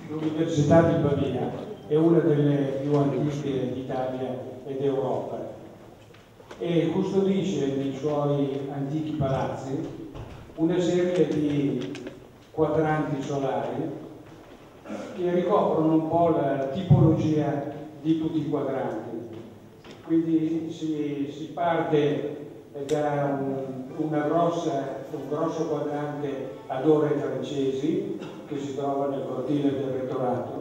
L'Università di Pavia è una delle più antiche d'Italia e d'Europa e custodisce nei suoi antichi palazzi una serie di quadranti solari che ricoprono un po' la tipologia di tutti i quadranti. Quindi si parte da un grosso quadrante ad ore francesi che si trova nel cortile del rettorato.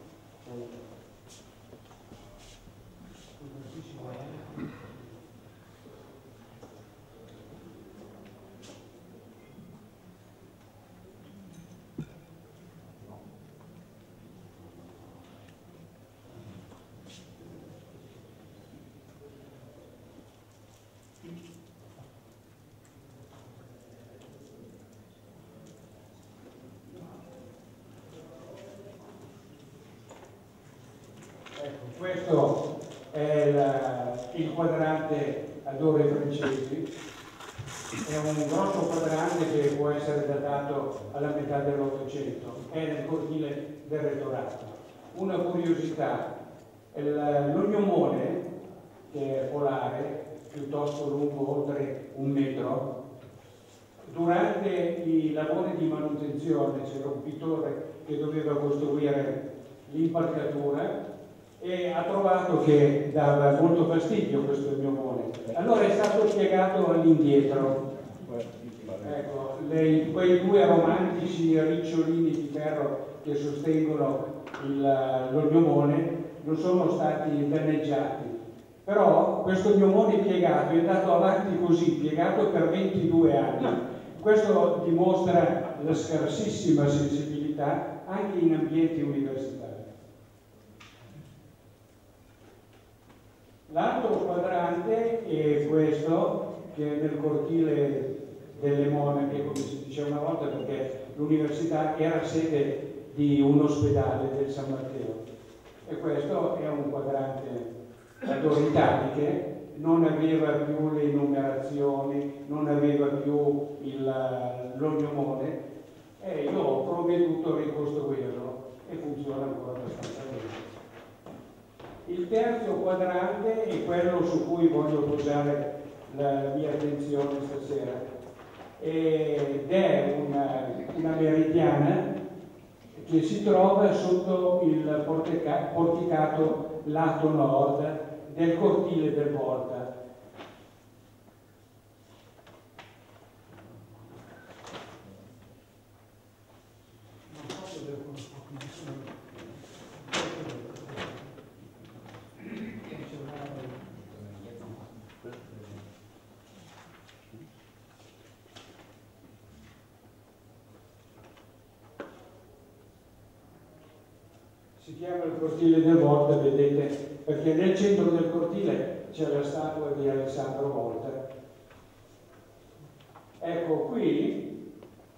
Questo è il quadrante ad ore francesi, è un grosso quadrante che può essere datato alla metà dell'Ottocento, è nel cortile del rettorato. Una curiosità, l'ognomone, che è polare, piuttosto lungo, oltre 1 metro, durante i lavori di manutenzione c'era un pittore che doveva costruire l'impalcatura e ha trovato che dava molto fastidio questo ognomone. Allora è stato spiegato all'indietro. Ecco, quei 2 romantici ricciolini di ferro che sostengono l'ognomone non sono stati danneggiati. Però questo ognomone piegato è andato avanti così, piegato per 22 anni. Questo dimostra la scarsissima sensibilità anche in ambienti universitari. L'altro quadrante è questo, che è nel cortile delle Monache, come si diceva una volta, perché l'università era sede di un ospedale del San Matteo. E questo è un quadrante ad ore italiche, non aveva più le numerazioni, non aveva più l'ognomone, e io ho provveduto a ricostruirlo e funziona ancora abbastanza bene. Il terzo quadrante è quello su cui voglio posare la mia attenzione stasera ed è una meridiana che si trova sotto il porticato lato nord del cortile del Volta. Si chiama il cortile del Volta, vedete, perché nel centro del cortile c'è la statua di Alessandro Volta. Ecco, qui,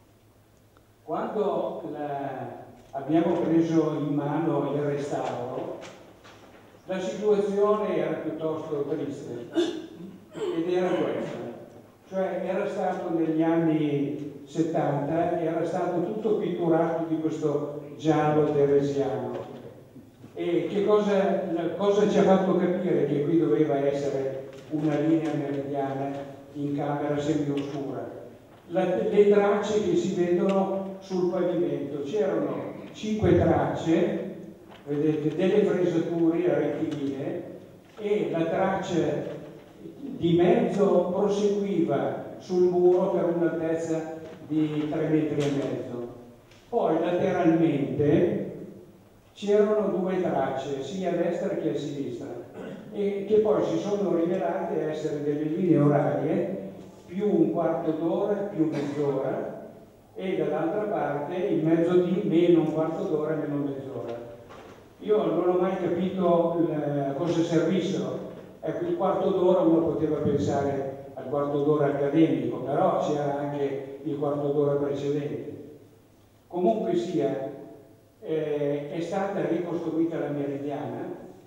quando abbiamo preso in mano il restauro, la situazione era piuttosto triste ed era questa. Cioè era stato negli anni 70, era stato tutto pitturato di questo giallo teresiano. E che cosa ci ha fatto capire che qui doveva essere una linea meridiana in camera semioscura? Le tracce che si vedono sul pavimento, c'erano 5 tracce, vedete, delle fresature rettilinee, e la traccia di mezzo proseguiva sul muro per un'altezza di 3,5 metri. Poi lateralmente c'erano 2 tracce, sia a destra che a sinistra, e che poi si sono rivelate essere delle linee orarie, più un quarto d'ora, più mezz'ora, e dall'altra parte in mezzo di meno un quarto d'ora, meno mezz'ora. Io non ho mai capito cosa servissero. Ecco, il quarto d'ora uno poteva pensare al quarto d'ora accademico, però c'era anche il quarto d'ora precedente. Comunque sia, è stata ricostruita la meridiana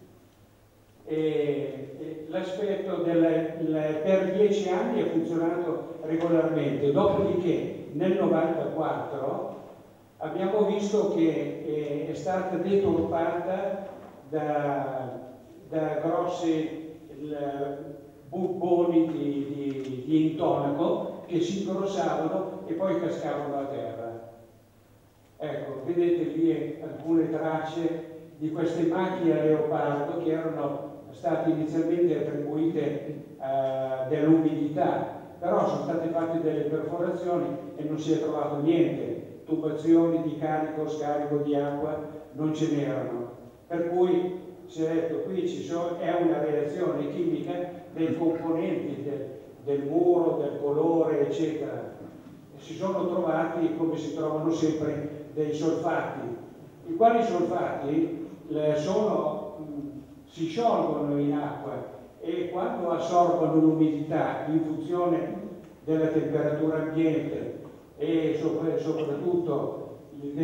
e l'aspetto per 10 anni ha funzionato regolarmente, dopodiché nel 94 abbiamo visto che è stata deturpata da grossi bubboni di intonaco che si ingrossavano e poi cascavano a terra. Ecco, vedete lì alcune tracce di queste macchie a leopardo che erano state inizialmente attribuite dell'umidità, però sono state fatte delle perforazioni e non si è trovato niente, tubazioni di carico, scarico di acqua non ce n'erano, per cui si è detto qui è una reazione chimica dei componenti del muro, del colore, eccetera. Si sono trovati, come si trovano sempre, dei solfati, i quali solfati si sciolgono in acqua e quando assorbono l'umidità in funzione della temperatura ambiente e soprattutto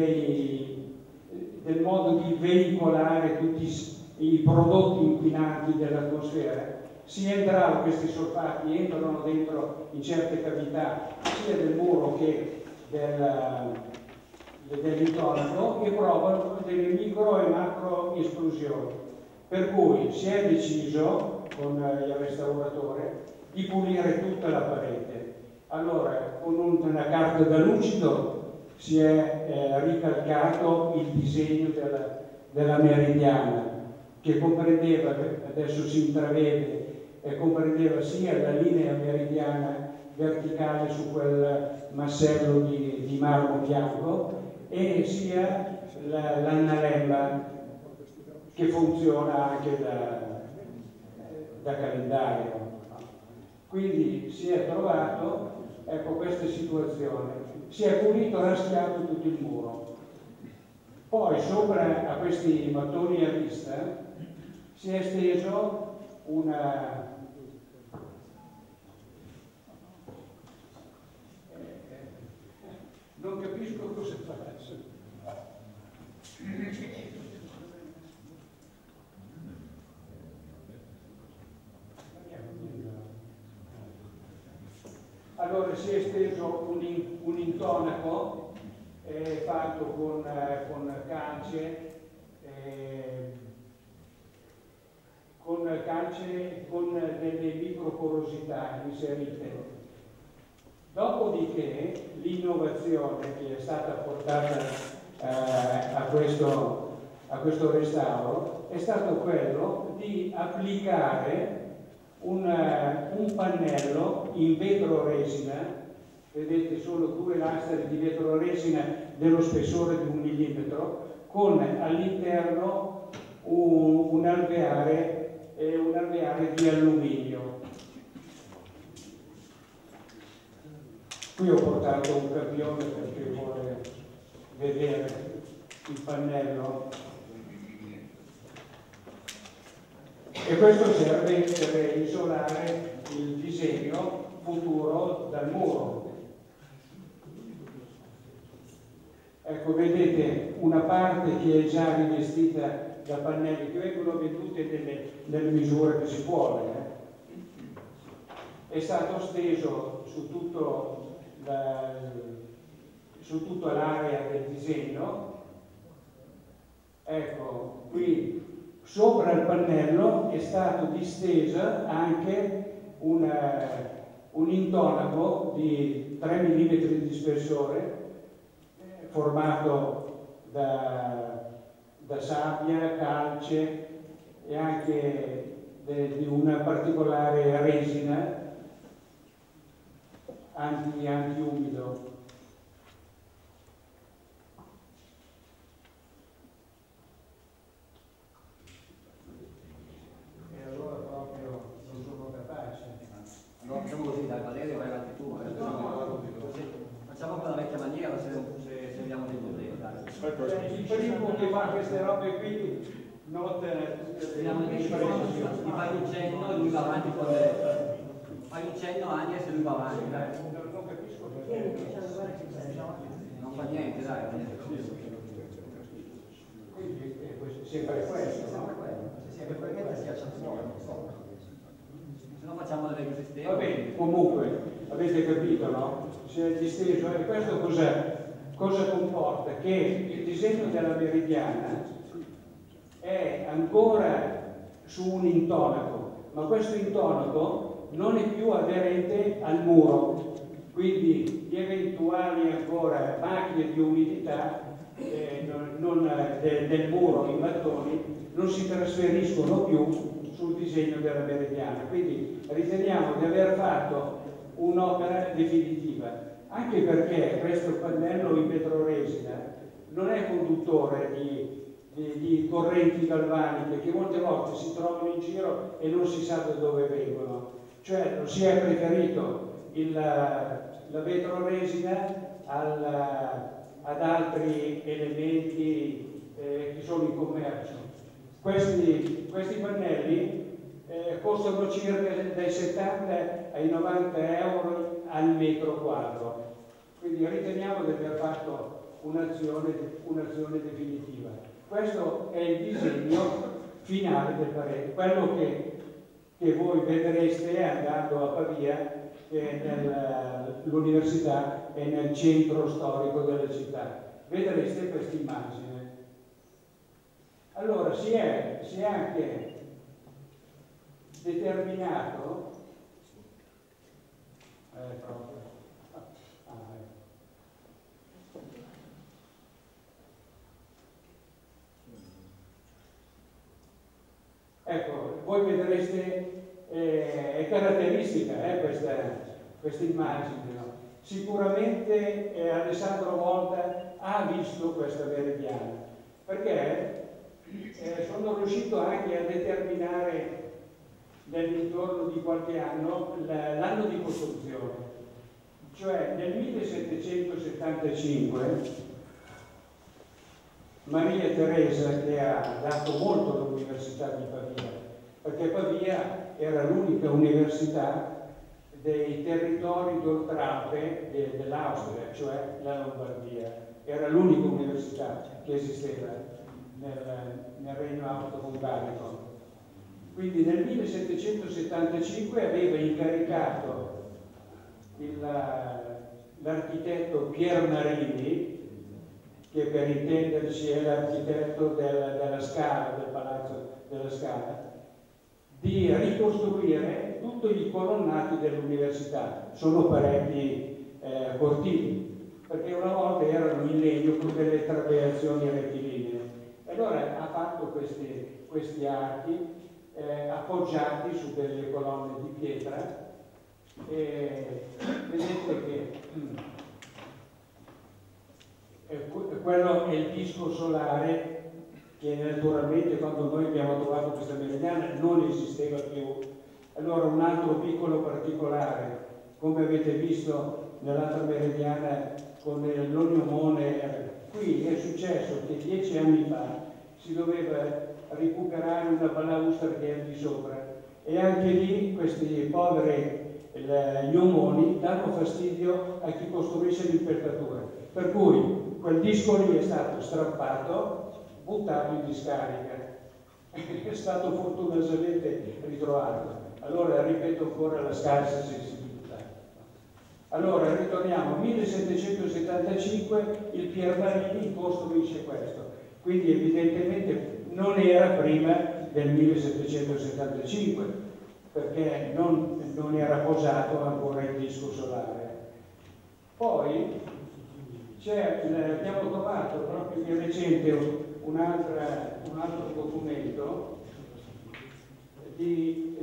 del modo di veicolare tutti i prodotti inquinanti dell'atmosfera, questi solfati entrano dentro in certe cavità sia del muro che dell'intonaco e provano delle micro e macro esplosioni. Per cui si è deciso con il restauratore di pulire tutta la parete. Allora, con una carta da lucido si è ricalcato il disegno della meridiana, che comprendeva, adesso si intravede, comprendeva sia la linea meridiana verticale su quel massello di marmo bianco e sia l'annalella che funziona anche da calendario. Quindi si è trovato, ecco, questa situazione, si è pulito, raschiato tutto il muro. Poi sopra a questi mattoni a vista si è esteso non capisco cosa faccio. Allora si è esteso un intonaco fatto con calce con delle microporosità inserite. Dopodiché l'innovazione che è stata portata a questo restauro è stato quello di applicare un pannello in vetro resina, vedete solo 2 lastre di vetro resina dello spessore di 1 millimetro, con all'interno un alveare di alluminio. Qui ho portato un campione perché vuole vedere il pannello. E questo serve per isolare il disegno futuro dal muro. Ecco, vedete una parte che è già rivestita da pannelli che vengono vendute nelle misure che si vuole. È stato steso su tutta l'area del disegno. Ecco, qui sopra il pannello è stato distesa anche un intonaco di 3 mm di spessore formato da sabbia, calce e anche di una particolare resina anti-umido. E allora proprio non sono capace. Allora facciamo così, dai Valerio, vai avanti tu. Facciamo con la vecchia maniera se abbiamo dei problemi. Il primo che fa queste robe qui nota Gli fai un cenno e lui va avanti con le... Fai un cenno Ania se lui va avanti, dai. Non capisco perché. Non fa niente, dai. Quindi sempre questo, no? Sì, probabilmente si accia fuori, se no facciamo delle resistenze. Va bene, comunque, avete capito, no? Si è disteso, e questo cos'è? cosa comporta? Che il disegno della Meridiana è ancora su un intonaco, ma questo intonaco non è più aderente al muro, quindi gli eventuali ancora macchie di umidità del muro in mattoni non si trasferiscono più sul disegno della Meridiana. Quindi riteniamo di aver fatto un'opera definitiva, anche perché questo pannello in vetroresina non è conduttore di correnti galvaniche che molte volte si trovano in giro e non si sa da dove vengono. Cioè non si è preferito la vetroresina ad altri elementi che sono in commercio. Questi pannelli costano circa dai 70 ai 90 euro al metro quadro, quindi riteniamo di aver fatto un'azione definitiva. Questo è il disegno finale del parete, quello che voi vedreste andando a Pavia, l'università è nel centro storico della città. Vedreste questa immagine. Allora si è anche determinato ecco, voi vedreste, è caratteristica questa immagine, no? Sicuramente Alessandro Volta ha visto questa Meridiana, perché sono riuscito anche a determinare nell'intorno di qualche anno l'anno di costruzione, cioè nel 1775 Maria Teresa, che ha dato molto all'Università di Pavia, perché Pavia era l'unica università dei territori d'oltralpe dell'Austria, cioè la Lombardia, era l'unica università che esisteva nel Regno Austro-Ungarico. Quindi nel 1775 aveva incaricato l'architetto Pier Marini, che per intenderci è l'architetto della Scala, del Palazzo della Scala, di ricostruire tutti i colonnati dell'università. Sono parecchi cortili, perché una volta erano in legno con delle trabeazioni rettilinee. E allora ha fatto questi archi appoggiati su delle colonne di pietra, e vedete che quello è il disco solare che naturalmente quando noi abbiamo trovato questa Meridiana non esisteva più. Allora un altro piccolo particolare, come avete visto nell'altra Meridiana con l'ognomone, qui è successo che 10 anni fa si doveva recuperare una balaustra che era di sopra, e anche lì questi poveri gnomoni danno fastidio a chi costruisce l'impalcatura, per cui quel disco lì è stato strappato, buttato in discarica, è stato fortunosamente ritrovato. Allora ripeto ancora la scarsa sensibilità. Allora ritorniamo, 1775 il Pier Marini costruisce questo, quindi evidentemente non era prima del 1775, perché non era posato ancora il disco solare. Poi abbiamo trovato proprio di recente un altro documento di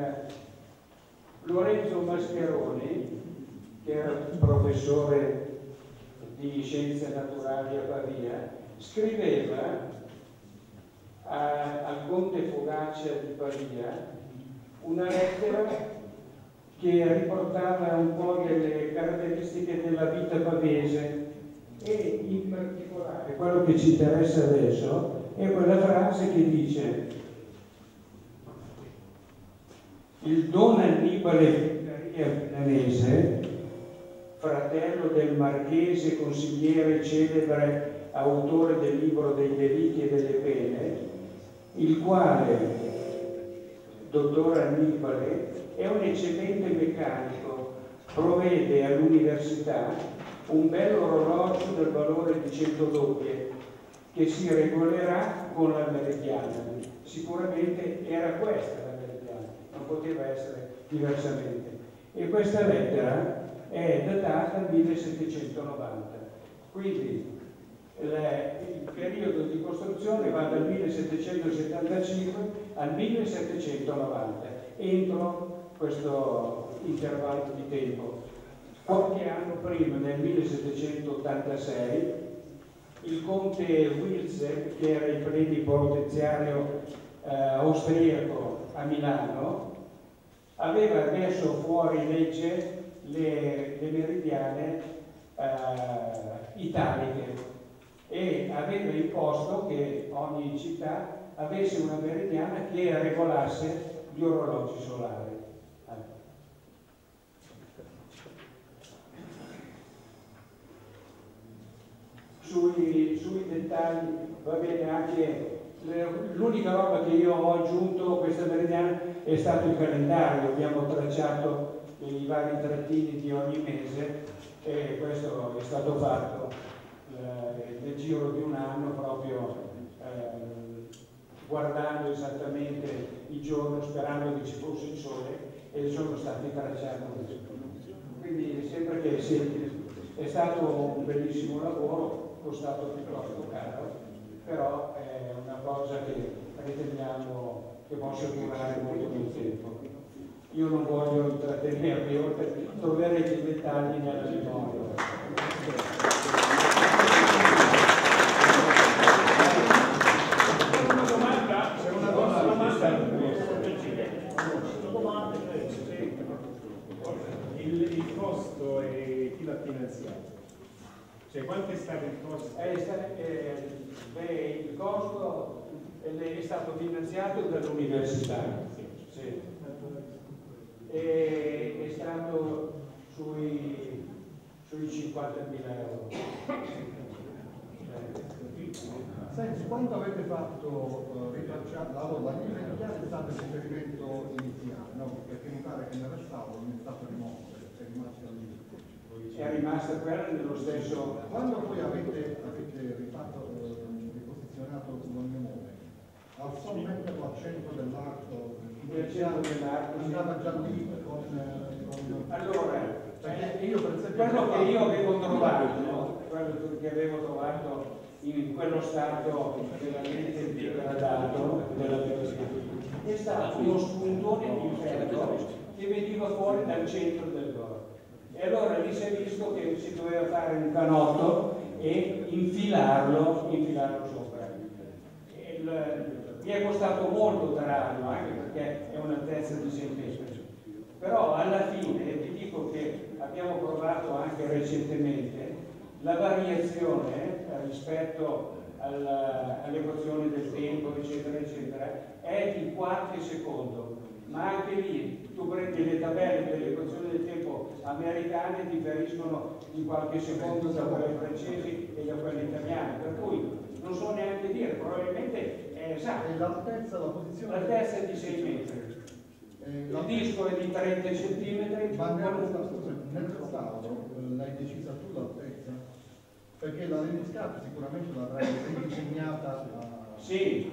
Lorenzo Mascheroni, che era professore di scienze naturali a Pavia, scriveva al conte Fogaccia di Pavia una lettera che riportava un po' delle caratteristiche della vita pavese, e in particolare quello che ci interessa adesso è quella frase che dice: il Don Annibale Milanese, fratello del marchese consigliere celebre, autore del libro dei delitti e delle pene, il quale, dottor Annibale, è un eccellente meccanico, provvede all'università un bel orologio del valore di 100 doppie che si regolerà con la meridiana. Sicuramente era questa la meridiana, non poteva essere diversamente. E questa lettera è datata 1790, quindi il periodo di costruzione va dal 1775 al 1790, entro questo intervallo di tempo. Qualche anno prima, nel 1786, il conte Wilse, che era il plenipotenziario austriaco a Milano, aveva messo fuori legge le meridiane italiche e aveva imposto che ogni città avesse una meridiana che regolasse gli orologi solari. Sui dettagli va bene anche l'unica roba che io ho aggiunto a questa meridiana è stato il calendario. Abbiamo tracciato i vari trattini di ogni mese e questo è stato fatto nel giro di un anno, proprio guardando esattamente il giorno, sperando che ci fosse il sole, e sono stati tracciati. Quindi sempre che è stato un bellissimo lavoro, costato piuttosto caro, però è una cosa che riteniamo che possa durare molto più tempo. Io non voglio intrattenervi, oltre troverete i dettagli nella memoria. Una domanda, c'è una domanda. Il costo e chi l'ha finanziato? Cioè, quanto è stato il costo? Il costo è stato finanziato dall'università, sì. È stato sui 50.000 euro. Senti, quando avete fatto ritracciare la meridiana è stato il riferimento iniziale, no? Perché mi pare che nel restauro non è stato rimosso, è rimasto lì. È rimasta quella nello stesso. Quando poi avete rifatto, riposizionato il nome, al solo mettere l'accento dell'arco, andava già lì con allora, io per esempio quello che io avevo trovato, no? Quello che avevo trovato in quello stato veramente degradato della biologia è stato uno spuntone di ferro che veniva fuori dal centro del corpo. E allora lì si è visto che si doveva fare un canotto e infilarlo sopra. Mi è costato molto tararlo, anche perché è un'altezza di 6 metri. Però alla fine ti dico che abbiamo provato anche recentemente la variazione rispetto all'equazione del tempo, eccetera, eccetera, è di qualche secondo. Ma anche lì tu prendi le tabelle dell'equazione del tempo americane, differiscono di qualche secondo da quelle francesi e da quelle italiane, per cui non so neanche dire, probabilmente è esatto. E l'altezza, la posizione? L'altezza è di 6 metri. Il disco è di 30 centimetri. Ma nel restauro l'hai decisa tu l'altezza? Perché la Leniscat sicuramente l'avrai ridisegnata a... Sì.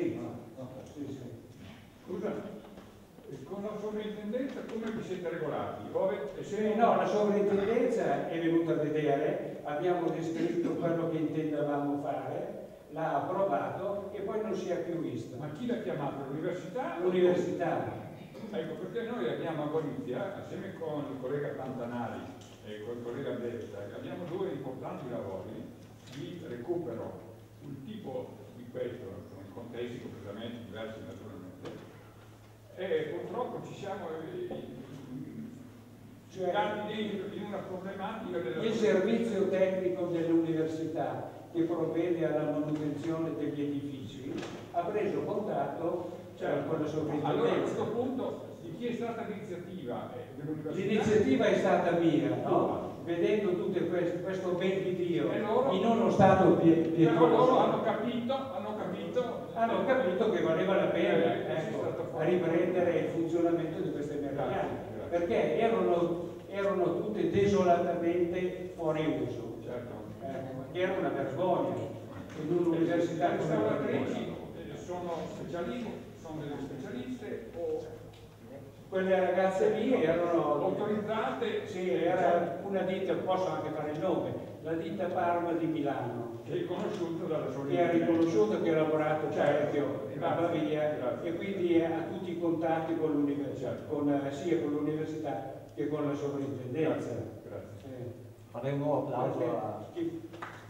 Scusa, con la sovrintendenza come vi siete regolati? No, la sovrintendenza è venuta a vedere, abbiamo descritto quello che intendevamo fare, l'ha approvato e poi non si è più visto. Ma chi l'ha chiamato? L'università? L'università. Ecco, perché noi abbiamo a Gorizia, assieme con il collega Pantanali e con il collega Desta, abbiamo due importanti lavori di recupero. Un tipo di questo, in contesti completamente diversi naturalmente, e purtroppo ci siamo in una problematica della... Il servizio tecnico dell'università che provvede alla manutenzione degli edifici ha preso contatto con la sovrintendenza. Allora a questo punto di chi è stata l'iniziativa dell'università? L'iniziativa è stata mia, no? Vedendo tutto questo ben di Dio in uno stato pietoso. Loro hanno capito che valeva la pena riprendere il funzionamento di queste meridiane, perché erano tutte desolatamente fuori uso. Certo. Era una vergogna. In un'università Le come restauratrici sono specialisti, sono delle specialiste o quelle ragazze lì erano autorizzate? sì, era una ditta, posso anche fare il nome, la ditta Parma di Milano, Che è riconosciuto dalla sua che ha riconosciuto che ha lavorato parecchio a Grazie. Pavia e quindi ha tutti i contatti con l'università, sia con l'università che con la sovrintendenza. Grazie. Farei un nuovo applauso Perché a... chi-